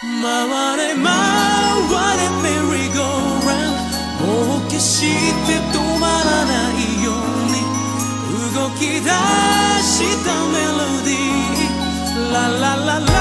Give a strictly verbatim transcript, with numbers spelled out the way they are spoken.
回れ回れメリーゴーランドもう決して止まらないように動き出したメロディーララララ